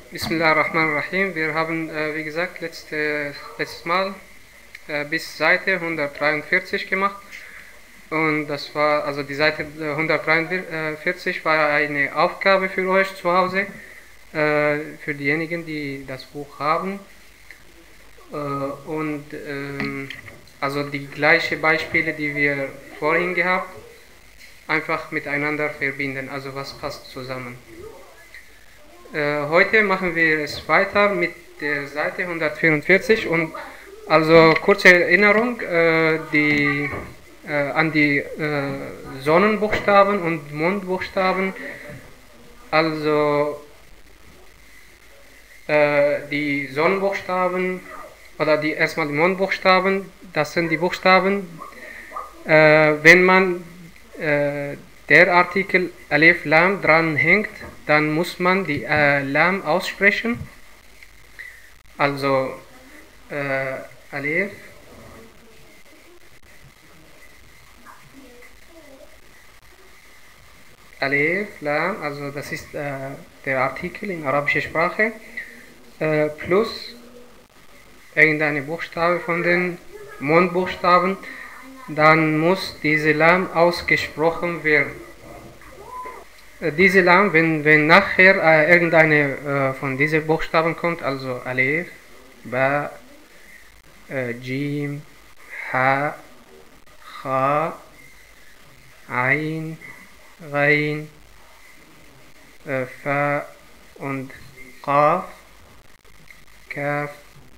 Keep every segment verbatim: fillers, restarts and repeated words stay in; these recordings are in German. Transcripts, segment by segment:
Bismillahirrahmanirrahim. Wir haben, äh, wie gesagt, letzte, letztes Mal äh, bis Seite hundertdreiundvierzig gemacht. Und das war, also die Seite äh, hundertdreiundvierzig war eine Aufgabe für euch zu Hause, äh, für diejenigen, die das Buch haben. Äh, und ähm, also die gleichen Beispiele, die wir vorhin gehabt, einfach miteinander verbinden. Also was passt zusammen. Äh, heute machen wir es weiter mit der Seite hundertvierundvierzig und also kurze Erinnerung äh, die, äh, an die äh, Sonnenbuchstaben und Mondbuchstaben. Also äh, die Sonnenbuchstaben oder die erstmal die Mondbuchstaben, das sind die Buchstaben, äh, wenn man äh, der Artikel Alif Lam dran hängt, dann muss man die äh, Lam aussprechen. Also äh, Alif Alif Lam, also das ist äh, der Artikel in arabischer Sprache, äh, plus irgendeine Buchstabe von den Mondbuchstaben, dann muss diese Lam ausgesprochen werden. Äh, diese Lam, wenn, wenn nachher äh, irgendeine äh, von diesen Buchstaben kommt, also Alif, Ba, äh, Jim, Ha, Kha, Ain, Ghain, äh, Fa und Qaf, Kaf,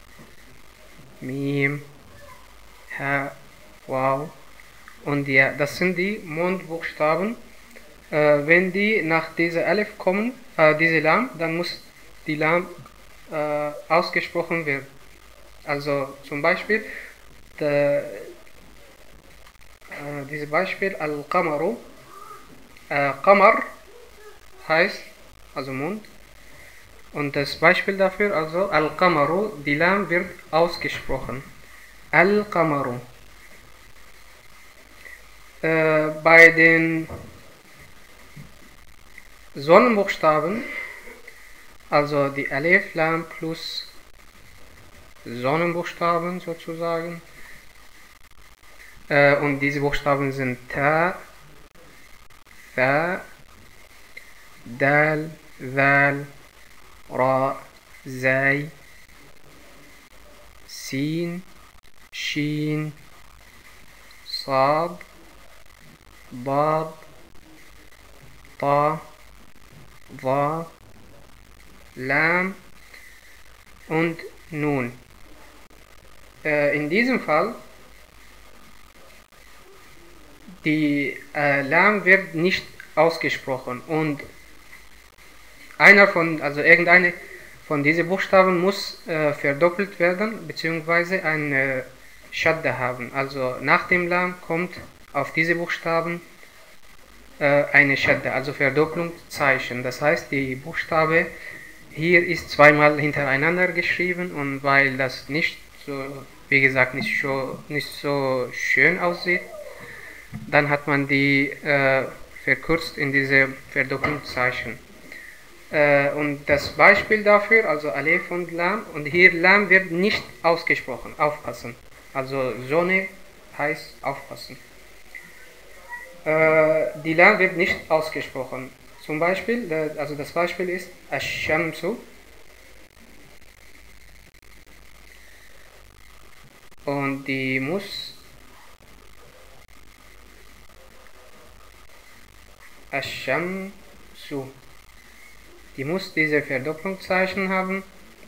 Mim, Ha, Wow. Und ja, das sind die Mondbuchstaben. Äh, wenn die nach dieser Alif kommen, äh, diese Lam, dann muss die Lam äh, ausgesprochen werden. Also zum Beispiel, der, äh, dieses Beispiel Al-Qamaru. Äh, Qamar heißt also Mond. Und das Beispiel dafür, also Al-Qamaru, die Lam wird ausgesprochen. Al-Qamaru. Äh, bei den Sonnenbuchstaben, also die Alif, Lam plus Sonnenbuchstaben sozusagen, äh, und diese Buchstaben sind Ta, Tha, Dal, Zal, Ra, Zai, Sin, Shin, Sad, Dad, Ta, Wa, Lam und Nun. Äh, in diesem Fall, die äh, Lam wird nicht ausgesprochen und einer von, also irgendeine von diesen Buchstaben muss äh, verdoppelt werden, beziehungsweise eine Shadda haben. Also nach dem Lam kommt auf diese Buchstaben äh, eine Shadda, also Verdopplungszeichen. Das heißt, die Buchstabe hier ist zweimal hintereinander geschrieben und weil das nicht so, wie gesagt, nicht so, nicht so schön aussieht, dann hat man die äh, verkürzt in diese Verdopplungszeichen. Äh, und das Beispiel dafür, also Alif und Lam, und hier Lam wird nicht ausgesprochen, aufpassen. Also Sonne heißt aufpassen. Äh, die Lam wird nicht ausgesprochen. Zum Beispiel, also das Beispiel ist Ash-Shamsu. Und die muss Ash-Shamsu. Die muss diese Verdopplungszeichen haben.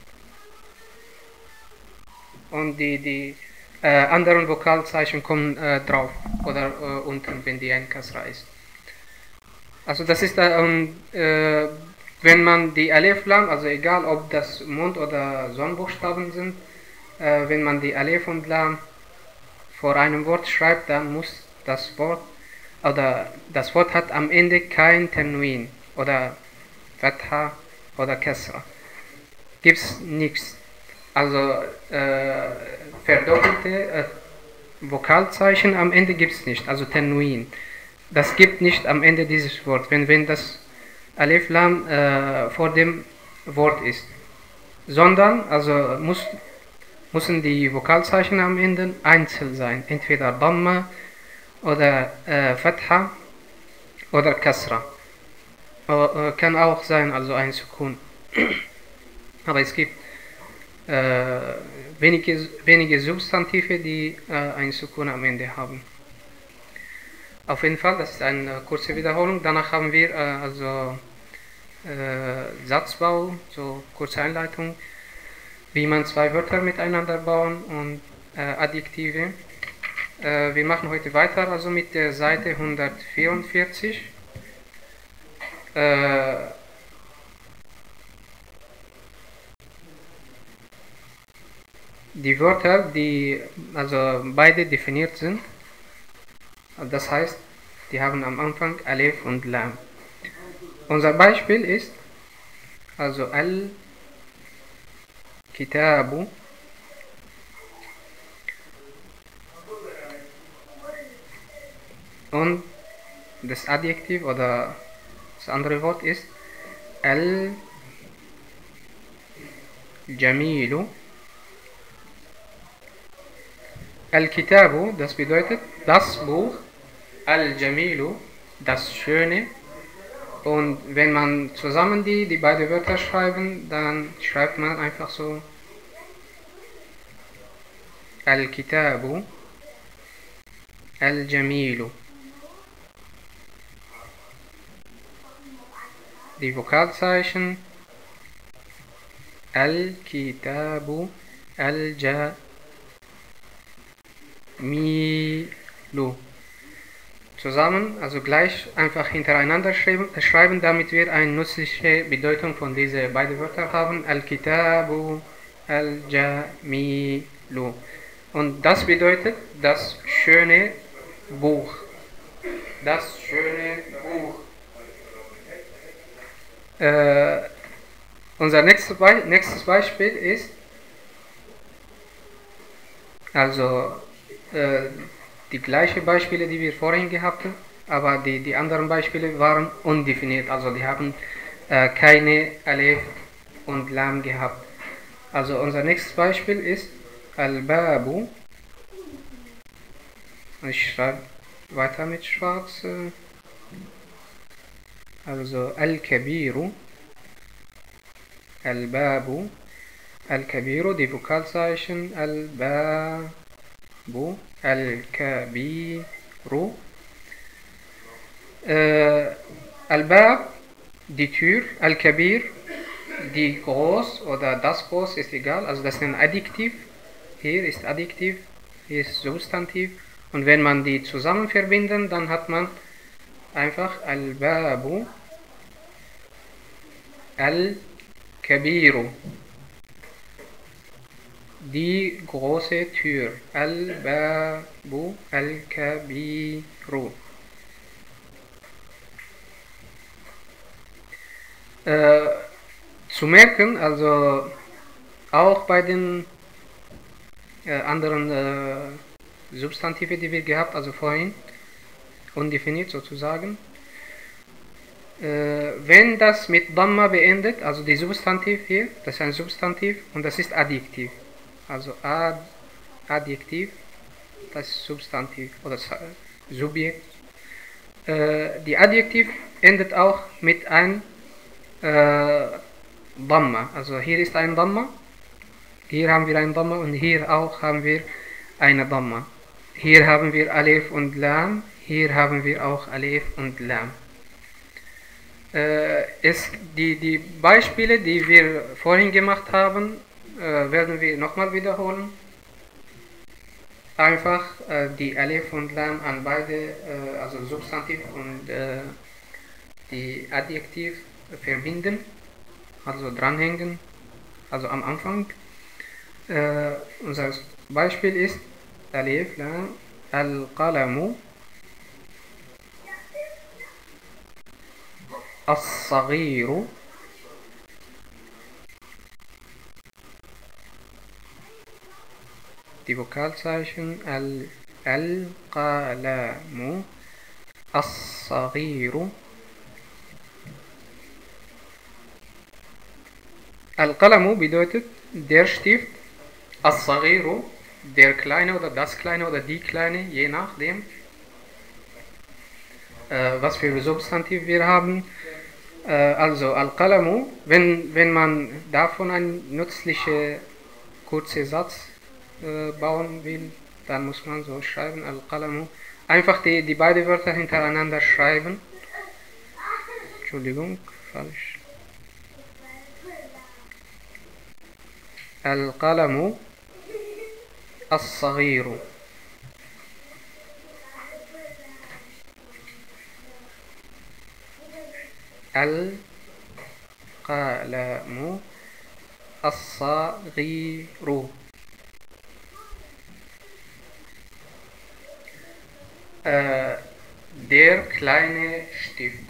Und die, die äh, anderen Vokalzeichen kommen äh, drauf oder äh, unten, wenn die ein Kasra ist. Also das ist, ähm, äh, wenn man die Alif Lam, also egal ob das Mond- oder Sonnenbuchstaben sind, äh, wenn man die Alif und Lam vor einem Wort schreibt, dann muss das Wort, oder das Wort hat am Ende kein Tanwin oder Fatha oder Kasra. Gibt's nichts. Also äh, verdoppelte äh, Vokalzeichen am Ende gibt es nicht, also Tanwin. Das gibt nicht am Ende dieses Wort. Wenn, wenn das Alif Lam äh, vor dem Wort ist, sondern also muss, müssen die Vokalzeichen am Ende einzeln sein, entweder Dhamma oder äh, Fatha oder Kasra. Äh, kann auch sein, also ein Sukun. Aber es gibt äh, wenige, wenige Substantive, die äh, ein Sukun am Ende haben. Auf jeden Fall, das ist eine kurze Wiederholung. Danach haben wir äh, also äh, Satzbau, so kurze Einleitung, wie man zwei Wörter miteinander bauen und äh, Adjektive. Äh, wir machen heute weiter, also mit der Seite hundertvierundvierzig. Äh, die Wörter, die also beide definiert sind, das heißt, die haben am Anfang Alef und Lam. Unser Beispiel ist also Al-Kitabu und das Adjektiv oder das andere Wort ist Al-Jamilu. Al-Kitabu, das bedeutet das Buch, Al-Jamilu, das Schöne. Und wenn man zusammen die, die beiden Wörter schreiben, dann schreibt man einfach so Al-Kitabu, Al-Jamilu. Die Vokalzeichen Al-Kitabu, Al-Jamilu. Zusammen, also gleich einfach hintereinander schreiben, schreiben, damit wir eine nützliche Bedeutung von diesen beiden Wörtern haben. Al-Kitabu, Al-Jamilu. Und das bedeutet das schöne Buch. Das schöne Buch. Äh, unser nächstes, Be nächstes Beispiel ist, also äh, die gleichen Beispiele, die wir vorhin gehabt haben, aber die, die anderen Beispiele waren undefiniert, also die haben äh, keine Alef und Lam gehabt. Also unser nächstes Beispiel ist Al-Babu. Ich schreibe weiter mit schwarz. Also Al-Kabiru, Al-Babu, Al-Kabiru, die Vokalzeichen Al-Babu, Al-Kabiru. Äh, Al-Bab, die Tür, Al-Kabir, die groß oder das groß, ist egal, also das ist ein Adjektiv. Hier ist Adjektiv, hier ist Substantiv. Und wenn man die zusammen verbinden, dann hat man einfach Al-Babu, Al-Kabiru, die große Tür, Al-Babu, Al-Kabiru. Äh, zu merken, also auch bei den äh, anderen äh, Substantive, die wir gehabt, also vorhin, undefiniert sozusagen. Äh, wenn das mit Dhamma beendet, also die Substantiv hier, das ist ein Substantiv und das ist Adjektiv. Also Ad, Adjektiv, das ist Substantiv oder Subjekt. Äh, die Adjektiv endet auch mit ein äh, Dhamma. Also hier ist ein Dhamma, hier haben wir ein Dhamma und hier auch haben wir eine Dhamma. Hier haben wir Alef und Lam, hier haben wir auch Alef und Lam. Äh, es, die, die Beispiele, die wir vorhin gemacht haben, äh, werden wir nochmal wiederholen. Einfach äh, die Alef und Lam an beide, äh, also Substantiv und äh, die Adjektiv verbinden, also dranhängen, also am Anfang. Äh, unser Beispiel ist Alef, Lam, Al-Qalamu, As-Saghiru, die Vokalzeichen Al-Qalamu, As-Saghiru, Al-Qalamu bedeutet der Stift, As-Saghiru, der Kleine oder das Kleine oder die Kleine, je nachdem, äh, was für Substantiv wir haben. Äh, also Al-Qalamu, wenn, wenn man davon einen nützlichen kurzen Satz äh, bauen will, dann muss man so schreiben, Al-Qalamu. Einfach die, die beiden Wörter hintereinander schreiben. Entschuldigung, falsch. Al-Qalamu As-Saghiru. Al-Qalamu As-Saghiru. Äh, der kleine Stift.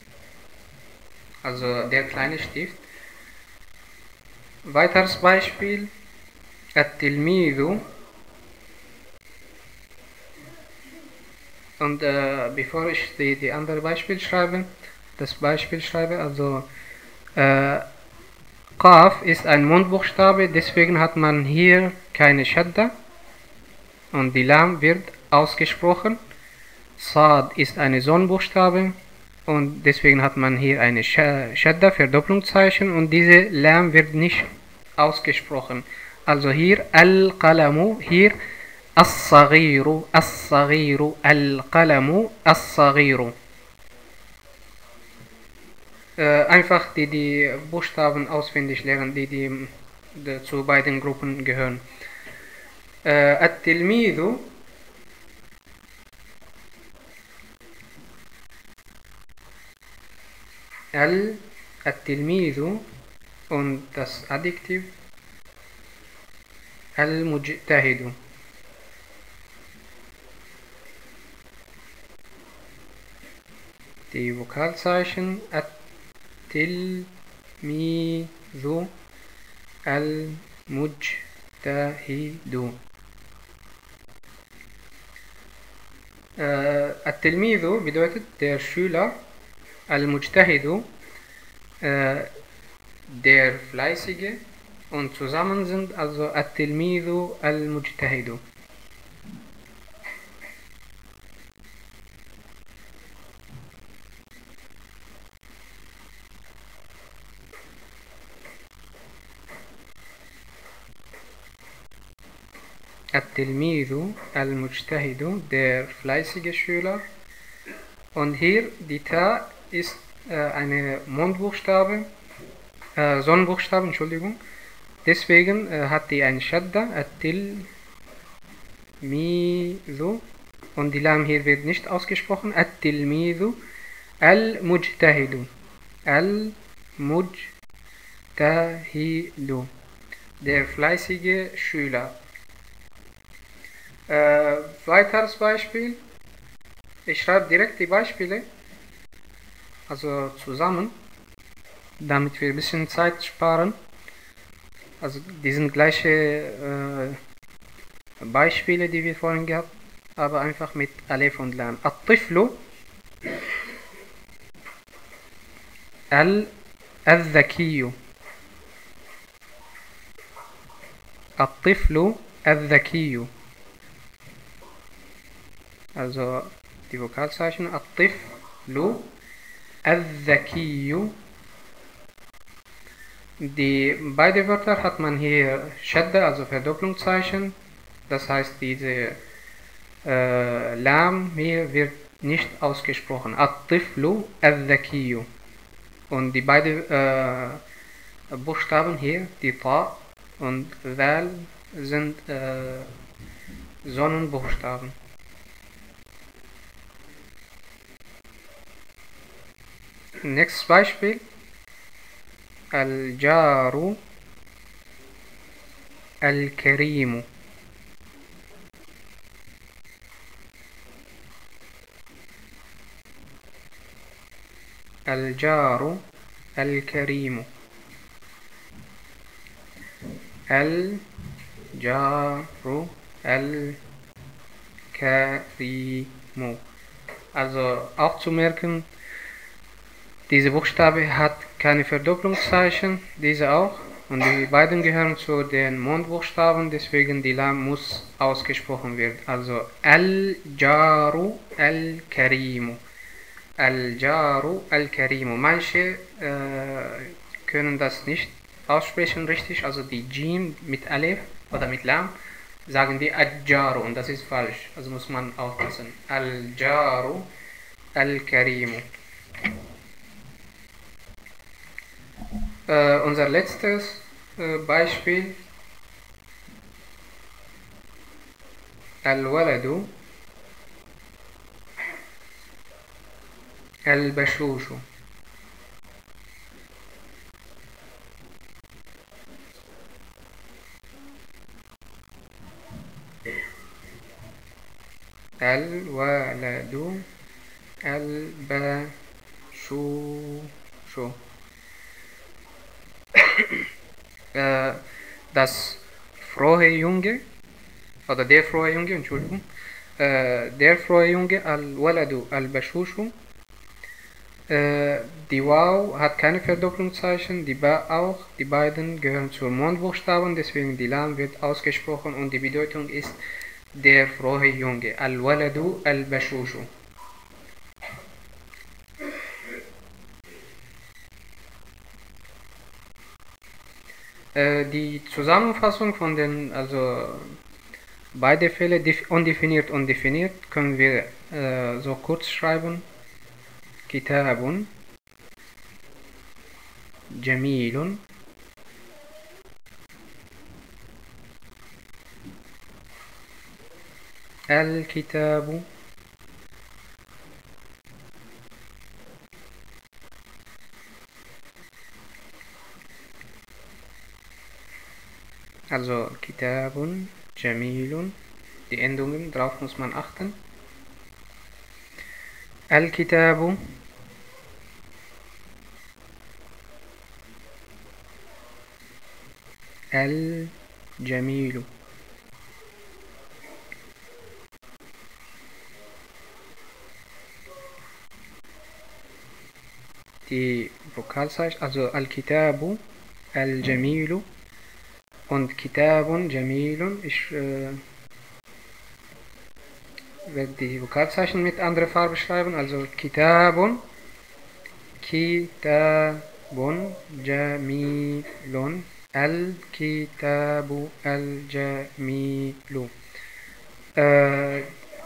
Also der kleine Stift. Weiteres Beispiel. At-Tilmidhu. Und äh, bevor ich die, die andere Beispiel schreibe, das Beispiel schreibe, also äh, Qaf ist ein Mundbuchstabe, deswegen hat man hier keine Shadda und die Lam wird ausgesprochen. Sad ist eine Sonnenbuchstabe und deswegen hat man hier eine Shadda, Verdopplungszeichen, und diese Lam wird nicht ausgesprochen. Also hier Al-Qalamu, hier As-Saghiru, As-Saghiru, Al-Qalamu, As-Saghiru. Äh, einfach die, die Buchstaben auswendig lernen, die, die, die zu beiden Gruppen gehören. Äh, At-Tilmidhu Al, At-Tilmidhu und das Adjektiv Al-Mujtahidu. Die Vokalzeichen At-Tilmidhu, Al-Mujtahidu. Äh, At-Tilmidhu bedeutet der Schüler, Al-Mujtahidu, äh, der Fleißige, und zusammen sind also At-Tilmidhu, Al-Mujtahidu. At-Tilmidhu, Al-Mujtahidu, der fleißige Schüler. Und hier die Ta ist äh, eine Mundbuchstabe, äh, Sonnenbuchstabe, Entschuldigung. Deswegen äh, hat die eine Shadda, At-Tilmidhu, und die Lam hier wird nicht ausgesprochen. At-Tilmidhu, Al-Mujtahidu, Al-Mujtahidu, der fleißige Schüler. Äh, weiteres Beispiel. Ich schreibe direkt die Beispiele, also zusammen, damit wir ein bisschen Zeit sparen. Also die sind gleiche äh, Beispiele, die wir vorhin gehabt haben, aber einfach mit Alef und Lam. At-Tiflu Al-Dhakiyu. At-Tiflu Al-Dhakiyu. Also die Vokalzeichen At-Tiflu Al-Dhakiyu. Die beide Wörter hat man hier Shadda, also Verdopplungszeichen. Das heißt, diese äh, Lam hier wird nicht ausgesprochen. At-Tiflu Al-Dhakiyu. Und die beiden äh, Buchstaben hier, die Ta und Dal, sind äh, Sonnenbuchstaben. Nächstes Beispiel. Al-Jaru Al-Karimu. Al-Jaru Al-Karimu. Al-Jaru Al-Karimu. Also auch zu merken, diese Buchstabe hat keine Verdopplungszeichen, diese auch. Und die beiden gehören zu den Mondbuchstaben, deswegen die Lam muss ausgesprochen werden. Also Al-Jaru Al-Karimu. Al-Jaru Al-Karimu. Manche äh, können das nicht aussprechen richtig, also die Jim mit Alef oder mit Lam sagen die Al-Jaru und das ist falsch. Also muss man aufpassen. Al-Jaru Al-Karimu. Äh, unser letztes äh, Beispiel. Al-Waladu Al-Bashushu. Al-Waladu Al-Bashushu. äh, das frohe Junge, oder der frohe Junge, Entschuldigung, äh, der frohe Junge, Al-Waladu Al-Bashushu. Äh, die Waw hat keine Verdopplungszeichen, die Ba auch, die beiden gehören zu Mondbuchstaben, deswegen die Lam wird ausgesprochen und die Bedeutung ist der frohe Junge, Al-Waladu Al-Bashushu. Äh, die Zusammenfassung von den, also beide Fälle, undefiniert und definiert, können wir äh, so kurz schreiben. Kitabun Jamilun Al-Kitabu Also Kitabun, Jamilun, die Endungen, drauf muss man achten. Al-Kitabu Al-Jamilu. Die Vokalzeichen, also Al-Kitabu, Al-Jamilu und Kitabun, Jamilun. Ich äh, werde die Vokalzeichen mit anderer Farbe schreiben, also Kitabun, Kitabun, Jamilun, Al-Kitabu, Al-Jamilu. Äh,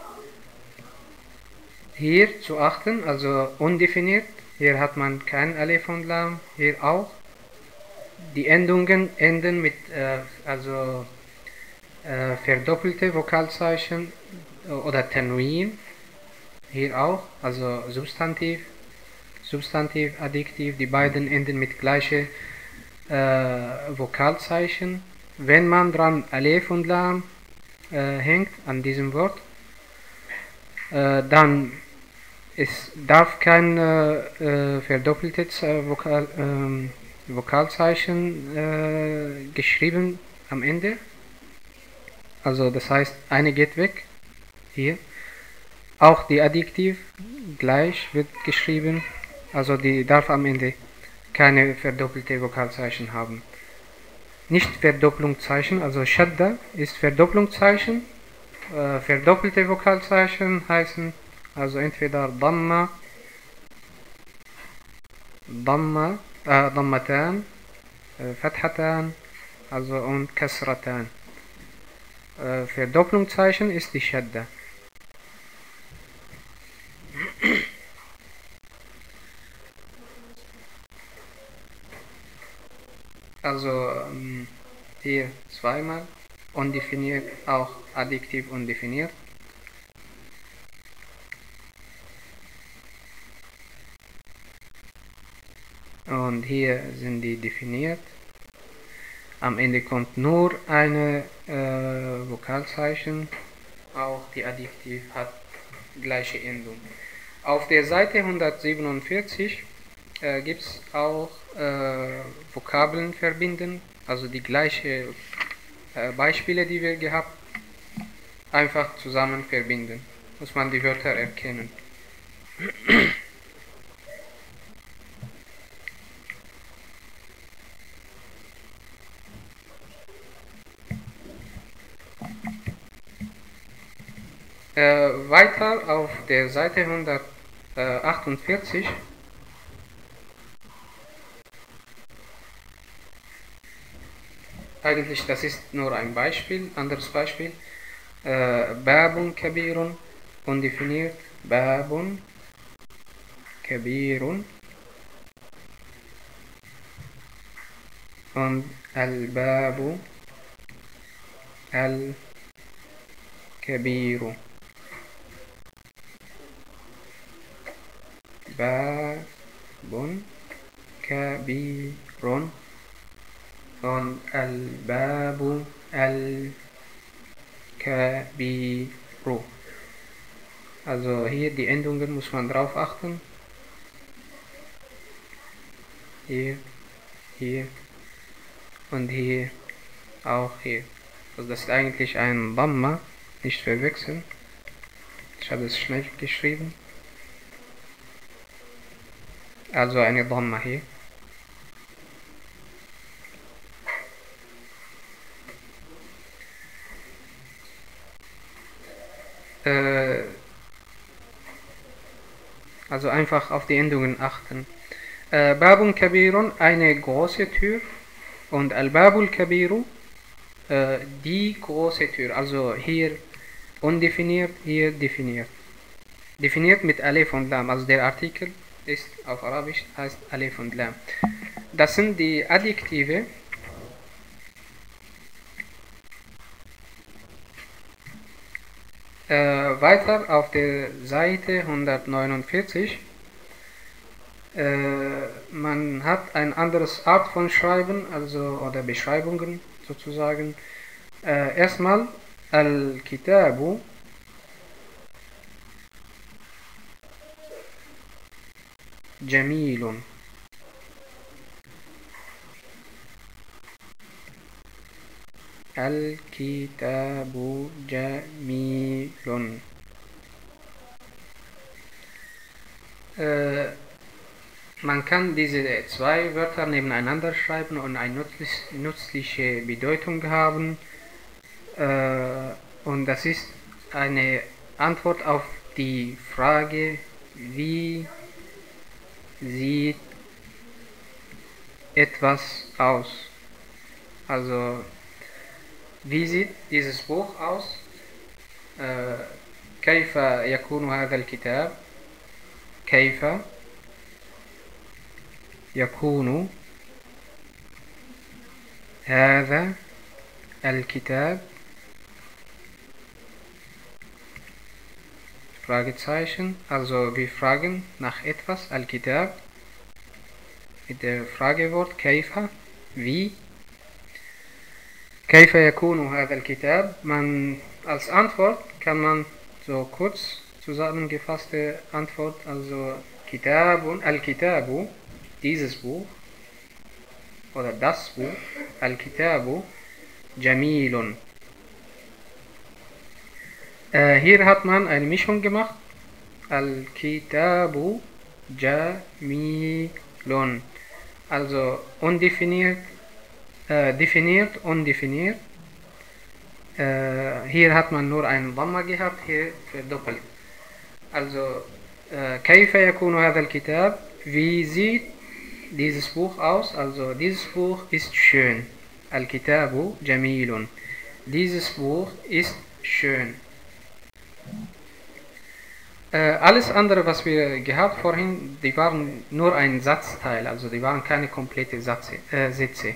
hier zu achten, also undefiniert, hier hat man kein Alef und Lam, hier auch. Die Endungen enden mit äh, also äh, verdoppelte Vokalzeichen oder Tanwin, hier auch, also Substantiv, Substantiv, Adjektiv, die beiden enden mit gleichen äh, Vokalzeichen. Wenn man dran Alef und Lam äh, hängt, an diesem Wort, äh, dann es darf kein äh, verdoppeltes äh, Vokal, äh, Vokalzeichen äh, geschrieben am Ende. Also das heißt, eine geht weg, hier. Auch die Adjektiv gleich wird geschrieben, also die darf am Ende keine verdoppelte Vokalzeichen haben. Nicht Verdopplungszeichen, also Shadda ist Verdopplungszeichen. Äh, verdoppelte Vokalzeichen heißen also entweder Damma, Damma, äh, Dammatan, äh, Fathatan, also und Kasratan. Äh, Verdopplungszeichen ist die Shadda. Also ähm, hier zweimal undefiniert, auch Adjektiv undefiniert. Und hier sind die definiert. Am Ende kommt nur eine äh, Vokalzeichen. Auch die Adjektiv hat gleiche Endung. Auf der Seite hundertsiebenundvierzig äh, gibt es auch äh, Vokabeln verbinden, also die gleichen äh, Beispiele, die wir gehabt, einfach zusammen verbinden. Muss man die Wörter erkennen. Äh, weiter auf der Seite hundertachtundvierzig eigentlich das ist nur ein Beispiel, anderes Beispiel. Äh, Babun kabirun, undefiniert. Babun kabirun und al-babu al-kabiru. Babun kabirun und al-babu al-kabiru. Also hier die Endungen muss man drauf achten. Hier, hier und hier, auch hier. Also das ist eigentlich ein Dhamma, nicht verwechseln. Ich habe es schnell geschrieben. Also eine Dhamma hier. Äh, also einfach auf die Endungen achten. Äh, Babun Kabirun, eine große Tür, und Al-Babul Kabiru, äh, die große Tür. Also hier undefiniert, hier definiert. Definiert mit Alif und Lam. Also der Artikel ist auf Arabisch, heißt Alif und Lam. Das sind die Adjektive. Äh, weiter auf der Seite hundertneunundvierzig. Äh, man hat ein anderes Art von Schreiben, also oder Beschreibungen sozusagen. Äh, erstmal Al-Kitabu Jamilun. Al-Kitabu Jamilun. Äh, man kann diese zwei Wörter nebeneinander schreiben und eine nützlich, nützliche Bedeutung haben. Äh, und das ist eine Antwort auf die Frage, wie sieht etwas aus? Also, wie sieht dieses Buch aus? كيف يكون هذا الكتاب؟ كيف يكون هذا الكتاب؟ Fragezeichen, also wir fragen nach etwas, Al-Kitab, mit dem Fragewort Kaifa, wie. Kaifa yakunu hadha al-Kitab, man als Antwort kann man so kurz zusammengefasste Antwort, also Kitabun, Al-Kitabu, dieses Buch, oder das Buch, Al-Kitabu, Jamilun. Äh, hier hat man eine Mischung gemacht. Al-Kitabu Jamilun. Also undefiniert, äh, definiert, undefiniert. Äh, hier hat man nur einen Dhamma gehabt, hier verdoppelt. Also, Kaifa yakunu hadha al-Kitab, wie sieht dieses Buch aus? Also, dieses Buch ist schön. Al-Kitabu Jamilun. Dieses Buch ist schön. Äh, alles andere, was wir gehabt vorhin, die waren nur ein Satzteil, also die waren keine komplette Satze, äh, Sätze.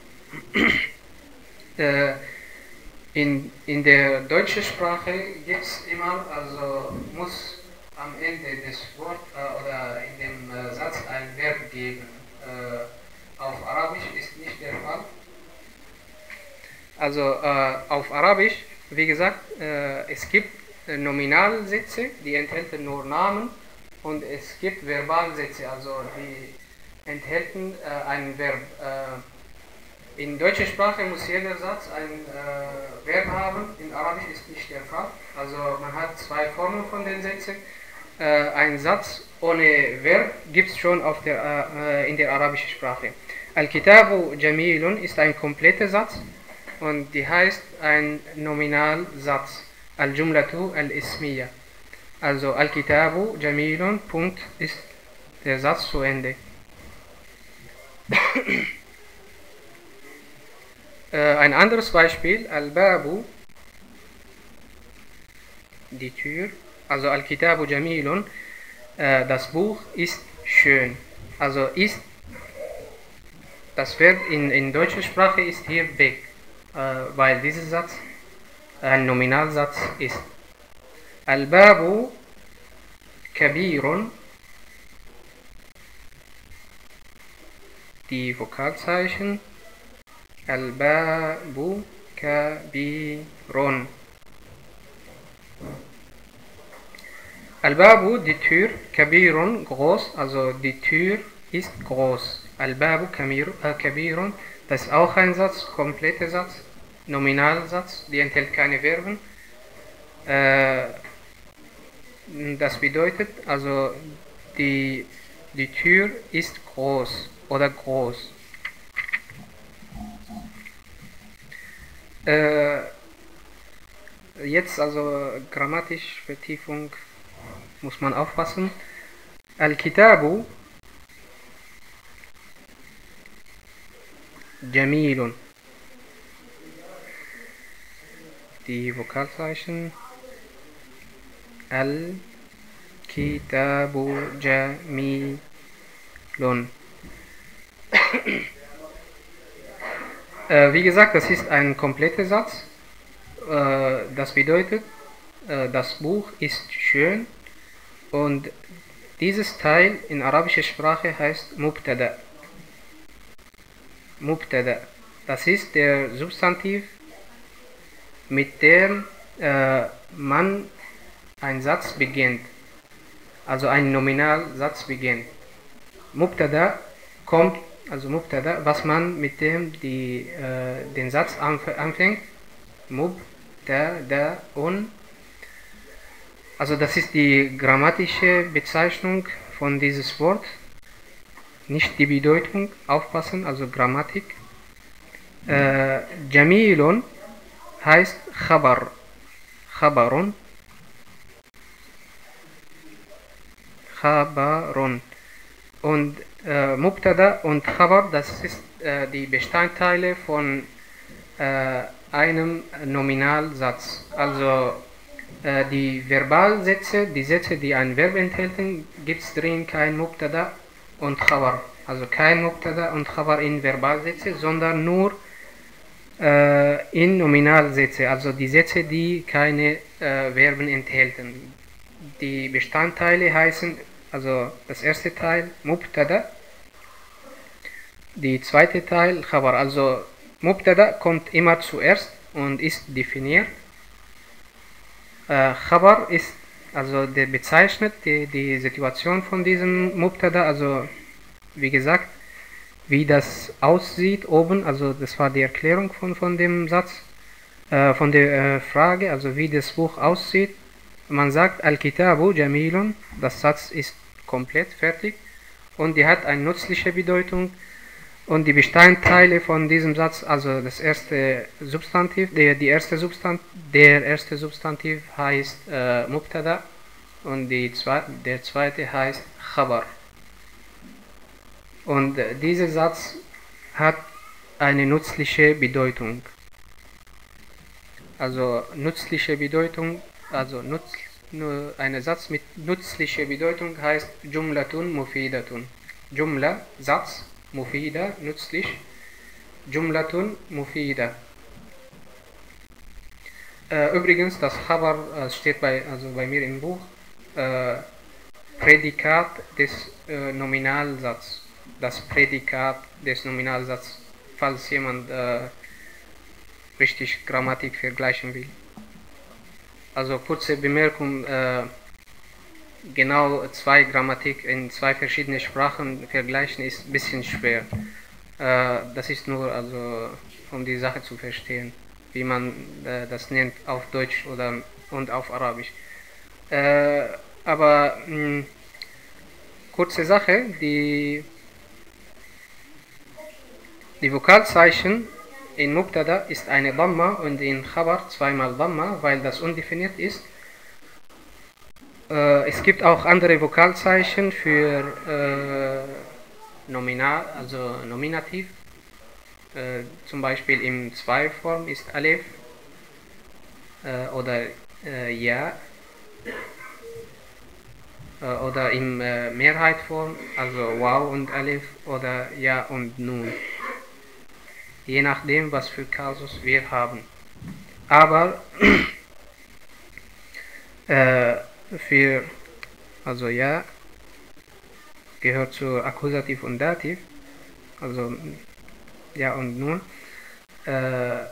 äh, in, in der deutschen Sprache gibt es immer, also muss am Ende des Wortes äh, oder in dem äh, Satz ein Verb geben. Äh, auf Arabisch ist nicht der Fall. Also äh, auf Arabisch, wie gesagt, äh, es gibt Nominalsätze, die enthalten nur Namen, und es gibt Verbalsätze, also die enthalten äh, ein Verb. Äh, in deutscher Sprache muss jeder Satz ein äh, Verb haben, in Arabisch ist nicht der Fall. Also man hat zwei Formen von den Sätzen. Äh, ein Satz ohne Verb gibt es schon auf der, äh, in der arabischen Sprache. Al-Kitabu Jamilun ist ein kompletter Satz und die heißt ein Nominalsatz. Al-Jumlatu al-Ismiya. Also Al-Kitabu Jamilun, Punkt, ist der Satz zu Ende. äh, ein anderes Beispiel, Al-Babu, die Tür, also Al-Kitabu Jamilun, äh, das Buch ist schön. Also ist, das Verb in, in deutscher Sprache ist hier weg, äh, weil dieser Satz ein Nominalsatz ist. Al-Babu Kabirun, die Vokalzeichen, Al-Babu Kabirun. Al-Babu, die Tür, Kabirun, groß, also die Tür ist groß. Al-Babu Kabirun, das ist auch ein Satz, kompletter Satz, Nominalsatz, die enthält keine Verben. Äh, das bedeutet, also die, die Tür ist groß oder groß. Äh, jetzt also grammatisch Vertiefung muss man aufpassen. Al-Kitabu Jamilun. Die Vokalzeichen. Al-Kitabu Jamilun. äh, wie gesagt, das ist ein kompletter Satz. Äh, das bedeutet, äh, das Buch ist schön. Und dieses Teil in arabischer Sprache heißt Mubtada. Mubtada. Das ist der Substantiv, mit dem äh, man einen Satz beginnt. Also ein Nominalsatz beginnt. Mubtada kommt, also Mubtada, was man mit dem die, äh, den Satz anfängt. Mubtada und also das ist die grammatische Bezeichnung von dieses Wort, nicht die Bedeutung, aufpassen, also Grammatik. Äh, Jamilun heißt Khabar, Khabarun, Khabarun. Und äh, Mubtada und Khabar, das ist äh, die Bestandteile von äh, einem Nominalsatz. Also die Verbalsätze, die Sätze, die ein Verb enthalten, gibt es drin kein Mubtada und Khabar. Also kein Mubtada und Khabar in Verbalsätze, sondern nur äh, in Nominalsätze. Also die Sätze, die keine äh, Verben enthalten. Die Bestandteile heißen, also das erste Teil Mubtada, die zweite Teil Khabar. Also Mubtada kommt immer zuerst und ist definiert. Äh, Khabar ist, also der bezeichnet die, die Situation von diesem Mubtada, also wie gesagt, wie das aussieht oben, also das war die Erklärung von, von dem Satz, äh, von der äh, Frage, also wie das Buch aussieht. Man sagt Al-Kitabu Jamilun, das Satz ist komplett fertig und die hat eine nützliche Bedeutung. Und die Bestandteile von diesem Satz, also das erste Substantiv, der, die erste Substantiv, der erste Substantiv heißt äh, Mubtada und die zweite, der zweite heißt Khabar. Und äh, dieser Satz hat eine nützliche Bedeutung. Also nützliche Bedeutung, also nutz, nur ein Satz mit nützlicher Bedeutung heißt Jumlatun Mufidatun. Jumla, Satz. Mufida, nützlich. Jumlatun Mufida. Äh, übrigens, das Khabar äh, steht bei, also bei mir im Buch, äh, Prädikat des äh, Nominalsatzes. Das Prädikat des Nominalsatzes, falls jemand äh, richtig Grammatik vergleichen will. Also kurze Bemerkung, äh, genau zwei Grammatik in zwei verschiedenen Sprachen vergleichen ist ein bisschen schwer. Äh, das ist nur also, um die Sache zu verstehen, wie man äh, das nennt auf Deutsch oder und auf Arabisch. Äh, aber mh, kurze Sache, die, die Vokalzeichen in Mubtada ist eine Dhamma und in Khabar zweimal Dhamma, weil das undefiniert ist. Äh, es gibt auch andere Vokalzeichen für äh, Nominal, also Nominativ. Äh, zum Beispiel in Zweiform ist Alif äh, oder äh, Ja äh, oder in äh, Mehrheitform, also Waw und Alif oder Ja und Nun. Je nachdem, was für Kasus wir haben. Aber äh, für, also Ja gehört zu Akkusativ und Dativ, also Ja und Nun. Äh,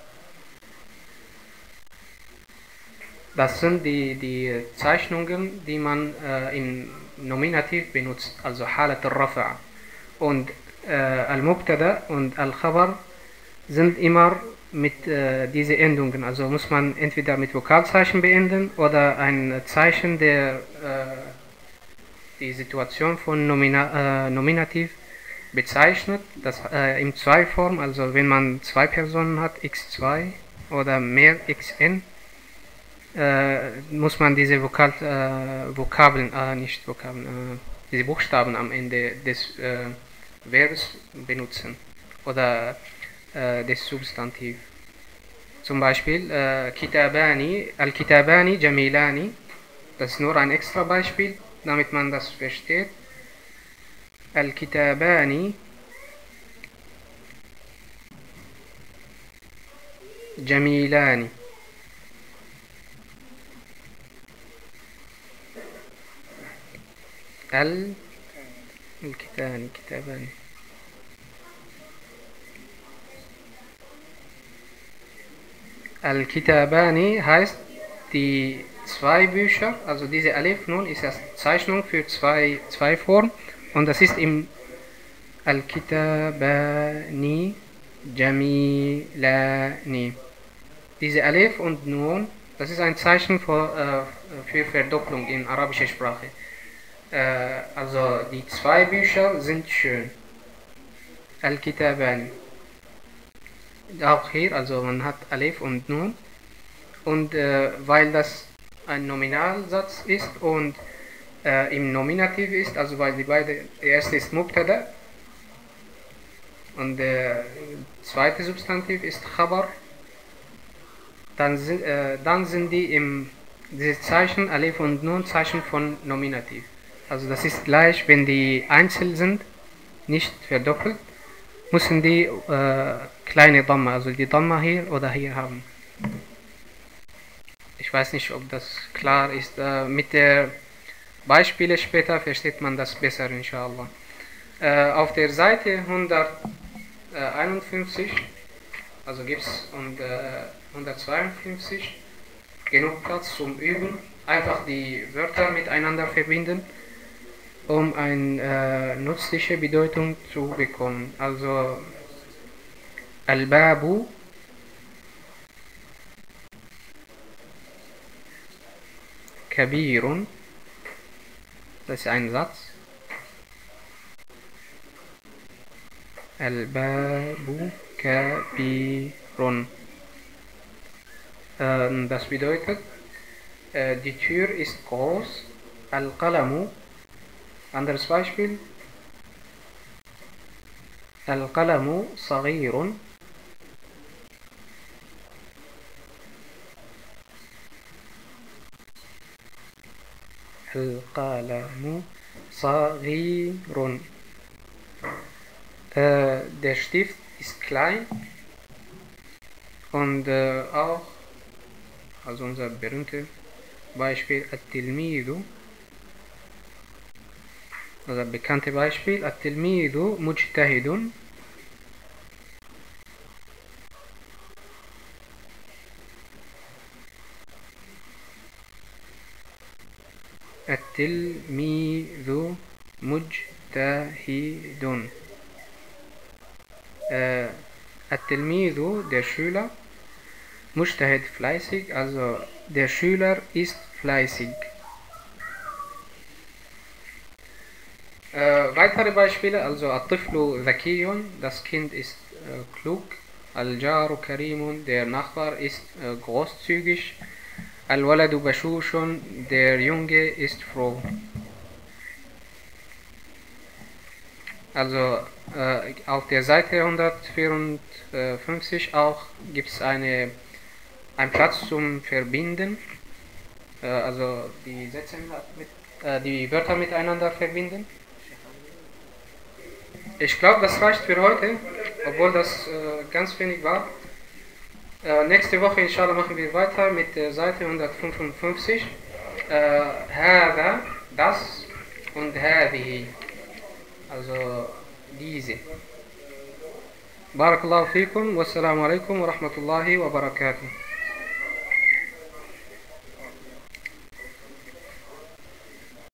das sind die, die Zeichnungen, die man äh, im Nominativ benutzt, also Halat al-Rafa'. Und äh, Al-Mubtada und Al-Khabar sind immer mit äh, diesen Endungen, also muss man entweder mit Vokalzeichen beenden oder ein Zeichen, der äh, die Situation von Nomina, äh, Nominativ bezeichnet, das äh, in zwei Form, also wenn man zwei Personen hat, x zwei oder mehr xn, äh, muss man diese Vokal, äh, Vokabeln, äh, nicht Vokabeln, äh, diese Buchstaben am Ende des äh, Verbs benutzen oder äh, des Substantiv. Zum Beispiel äh, Kitabani, Al-Kitabani Jamilani, das ist nur ein extra Beispiel, damit man das versteht. Al-Kitabani Jamilani. Al الكتاباني كتاباني Al-Kitabani heißt die zwei Bücher, also diese Alif nun ist das Zeichnung für zwei, zwei Formen und das ist im Al-Kitabani Jamilani. Diese Alif und Nun, das ist ein Zeichen für, äh, für Verdopplung in arabischer Sprache. Äh, also die zwei Bücher sind schön. Al-Kitabani. Auch hier, also man hat Alif und Nun. Und äh, weil das ein Nominalsatz ist und äh, im Nominativ ist, also weil die beide, der erste ist Mubtada und der zweite Substantiv ist Khabar, dann sind, äh, dann sind die im, diese Zeichen, Alif und Nun, Zeichen von Nominativ. Also das ist gleich, wenn die einzeln sind, nicht verdoppelt, müssen die äh, kleine Dhamma, also die Dhamma hier oder hier haben. Ich weiß nicht, ob das klar ist. Äh, mit der Beispiele später versteht man das besser, inshallah. Äh, auf der Seite hunderteinundfünfzig, also gibt es äh, hundertzweiundfünfzig, genug Platz zum Üben. Einfach die Wörter miteinander verbinden, um eine äh, nützliche Bedeutung zu bekommen. Also Al-Babu Kabirun, das ist ein Satz. Al-Babu Kabirun. Äh, das bedeutet, äh, die Tür ist groß. Al-Qalamu, anderes Beispiel. Al-Qalamu Saghirun. Al-Qalamu Saghirun. Äh, der Stift ist klein und äh, auch, also unser berühmtes Beispiel, At-Tilmidu, also bekannte Beispiel, At-Tilmidu Mujtahidun. At-Tilmidu Mujtahidun. Äh, At-Tilmidu, der Schüler, Mujtahid, fleißig, also der Schüler ist fleißig. Äh, weitere Beispiele, also At-Tiflu Dhakiyun, das Kind ist äh, klug. Al-Jaru Karimun, der Nachbar ist äh, großzügig. Al-Waladu Bashushun, der Junge ist froh. Also äh, auf der Seite hundertvierundfünfzig auch gibt es eine, einen Platz zum Verbinden, äh, also die Sätze mit, äh, die Wörter miteinander verbinden. Ich glaube, das reicht für heute, obwohl das äh, ganz wenig war. Äh, nächste Woche inshallah machen wir weiter mit der Seite hundertfünfundfünfzig. Äh, Hada, das und Hadihi. Also diese. Barakallahu fikum, wassalamu alaikum wa rahmatullahi wa barakatuh.